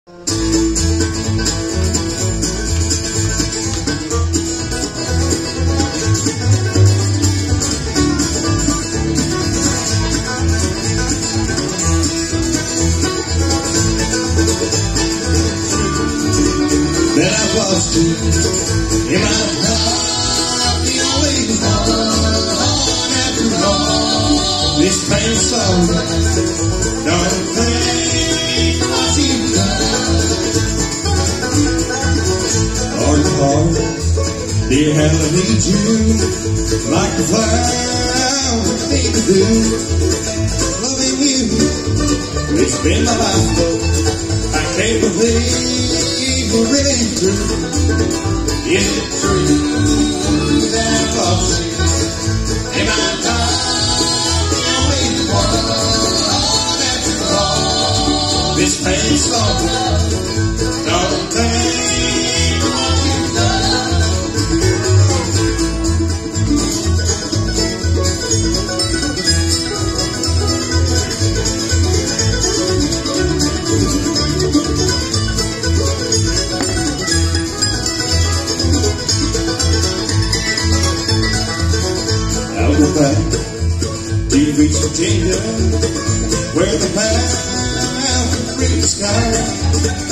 That I've lost you in my heart, the only one after all. This pain's so don't think what you've done. Lord, dear, how I need you, like the flowers need to do. Loving you, it's been my life, I can't believe really true. Is it true that I've lost you? Am I not the only one after all? This pain's so don't think what you've done. Back, deep reach Virginia, where the mountains reach the sky.